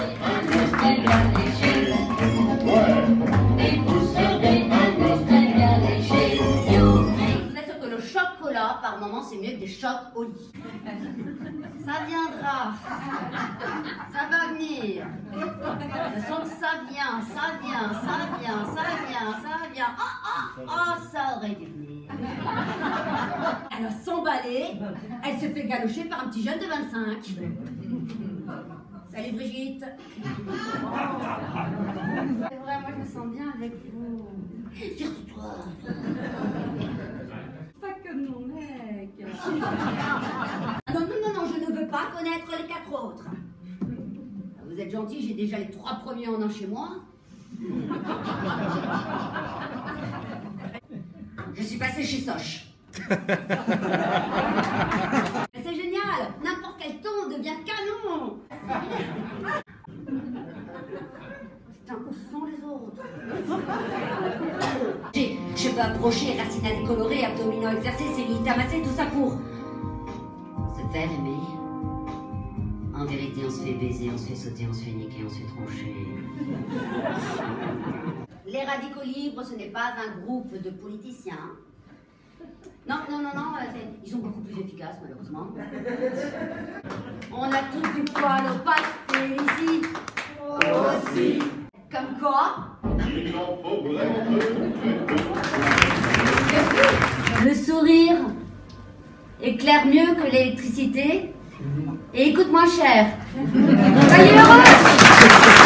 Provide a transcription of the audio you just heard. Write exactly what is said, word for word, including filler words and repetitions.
Par moment, c'est mieux que des chocs au lit. Ça viendra. Ça va venir. Je sens que ça vient, ça vient, ça vient, ça vient, ça vient. Ah, ah, ah, ça aurait dû venir. Elle a s'emballé. Elle se fait galocher par un petit jeune de vingt-cinq. Salut Brigitte. C'est vrai, moi je me sens bien avec vous. Surtout toi. Pas comme mon mec. Non, non, non, non, je ne veux pas connaître les quatre autres. Vous êtes gentil, j'ai déjà les trois premiers en un chez moi. Je suis passée chez Soch. C'est génial, n'importe quel ton devient canon. Putain, où sont les autres? Je peux approcher, racines à décolorer, abdominaux exercés, cellulites amassées, tout ça pour se faire aimer. En vérité, on se fait baiser, on se fait sauter, on se fait niquer, on se fait troncher. Les radicaux libres, ce n'est pas un groupe de politiciens. Non, non, non, non, ils sont beaucoup plus efficaces, malheureusement. On a tous du poil au pastel ici. Aussi. Comme quoi? Le sourire éclaire mieux que l'électricité et il coûte moins cher. Soyez heureux!